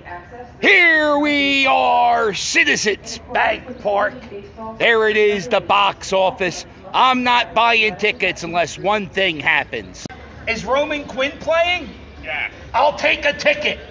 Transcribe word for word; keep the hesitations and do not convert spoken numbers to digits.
Here we are, Citizens Bank Park. There it is, the box office. I'm not buying tickets unless one thing happens. Is Roman Quinn playing? Yeah. I'll take a ticket.